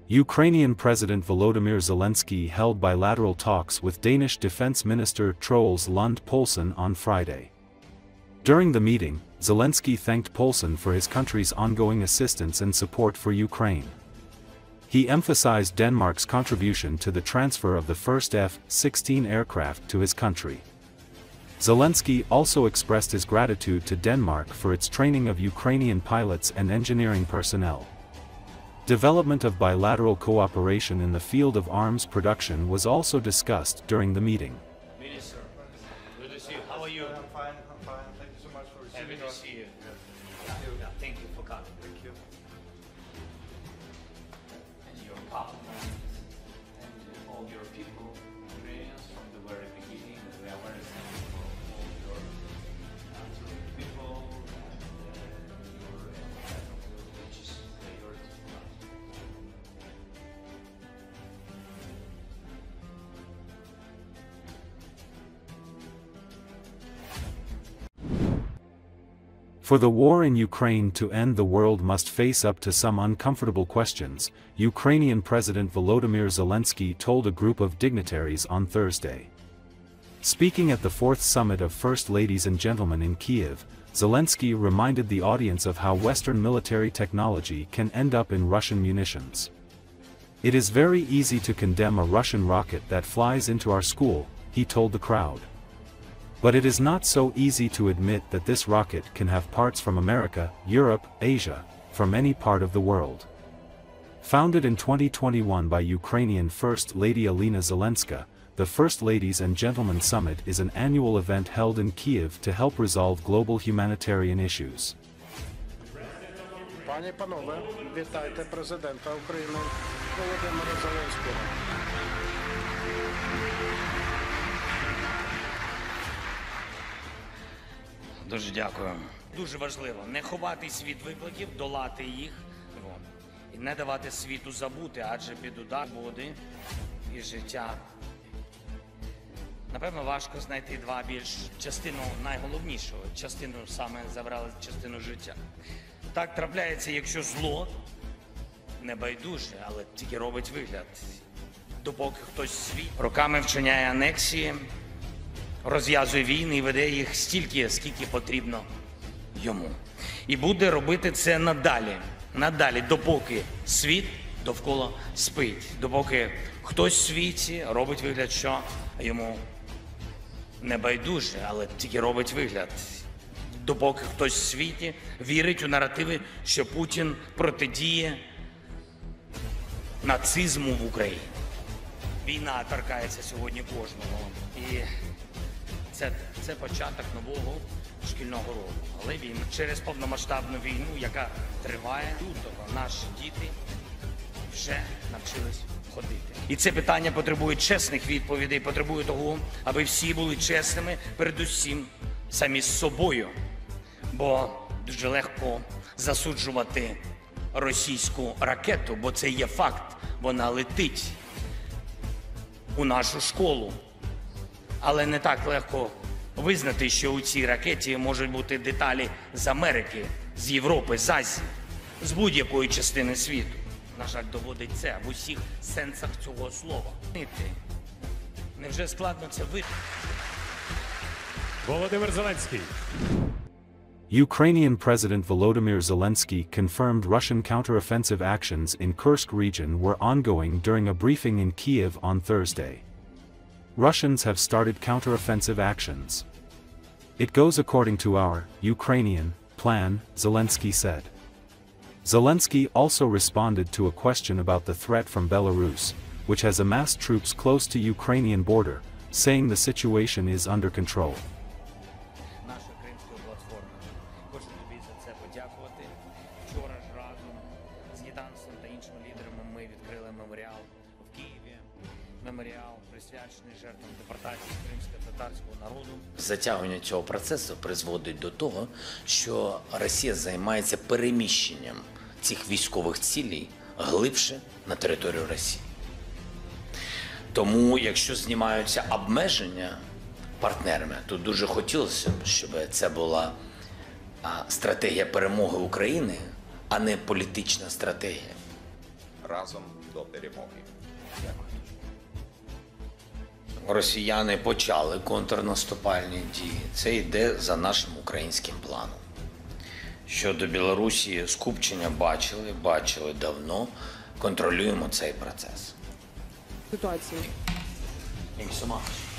Ukrainian President Volodymyr Zelensky held bilateral talks with Danish Defense Minister Troels Lund Poulsen on Friday. During the meeting, Zelensky thanked Poulsen for his country's ongoing assistance and support for Ukraine. He emphasized Denmark's contribution to the transfer of the first F-16 aircraft to his country. Zelensky also expressed his gratitude to Denmark for its training of Ukrainian pilots and engineering personnel. Development of bilateral cooperation in the field of arms production was also discussed during the meeting. Minister, good to see you. How are you? I'm fine. Thank you so much for receiving Happy to us. see you. Yes. Yeah, thank you for coming. Thank you. And your partners and all your people, Ukrainians, from the very beginning. We are very thankful for all your people and your which is priority for us. For the war in Ukraine to end, the world must face up to some uncomfortable questions, Ukrainian President Volodymyr Zelensky told a group of dignitaries on Thursday. Speaking at the fourth summit of First Ladies and Gentlemen in Kyiv, Zelensky reminded the audience of how Western military technology can end up in Russian munitions. "It is very easy to condemn a Russian rocket that flies into our school," he told the crowd. "But it is not so easy to admit that this rocket can have parts from America, Europe, Asia, from any part of the world." Founded in 2021 by Ukrainian First Lady Alina Zelenska, the First Ladies and Gentlemen Summit is an annual event held in Kyiv to help resolve global humanitarian issues. Пані, панове, вітайте президента України Володимира Зеленського. Дуже дякую. Дуже важливо не ховатись від викликів, долати їх і не давати світу забути, адже під удар води і життя. Напевно, важко знайти частину найголовнішого, частину саме забрали частину життя. Так трапляється, якщо зло не байдуже, але тільки робить вигляд. Допоки хтось свій роками вчиняє анексії, розв'язує війни і веде їх стільки, скільки потрібно йому. І буде робити це надалі, допоки світ довкола спить, допоки хтось в світі робить вигляд, що йому не байдуже, але тільки робить вигляд. Допоки хтось в світі вірить у наративи, що Путін протидіє нацизму в Україні. Війна торкається сьогодні кожного. І це початок нового шкільного року. Але через повномасштабну війну, яка триває лютого, наші діти вже навчились ходити. І це питання потребує чесних відповідей, потребує того, аби всі були чесними, передусім самі з собою. Бо дуже легко засуджувати російську ракету, бо це є факт, вона летить у нашу школу. Але не так легко визнати, що у цій ракеті можуть бути деталі з Америки, з Європи, з Азії, з будь-якої частини світу. На жаль, доводить це в усіх сенсах цього слова. Невже складно це вирішити? Володимир Зеленський. Ukrainian President Volodymyr Zelensky confirmed Russian counteroffensive actions in Kursk region were ongoing during a briefing in Kyiv on Thursday. Russians have started counteroffensive actions. "It goes according to our Ukrainian plan," Zelensky said. Zelensky also responded to a question about the threat from Belarus, which has amassed troops close to Ukrainian border, saying the situation is under control. Наша кримська платформа. Хочу тобі за це подякувати. Вчора ж разом з Єданцем та іншими лідерами ми відкрили меморіал в Києві. Меморіал присвячений жертвам депортації кримсько-татарського народу. Затягування цього процесу призводить до того, що Росія займається переміщенням цих військових цілей глибше на територію Росії. Тому, якщо знімаються обмеження партнерами, то дуже хотілося б, щоб це була стратегія перемоги України, а не політична стратегія. Разом до перемоги. Росіяни почали контрнаступальні дії. Це йде за нашим українським планом. Щодо Білорусі, скупчення бачили давно. Контролюємо цей процес. Ситуацію. Thank you so much.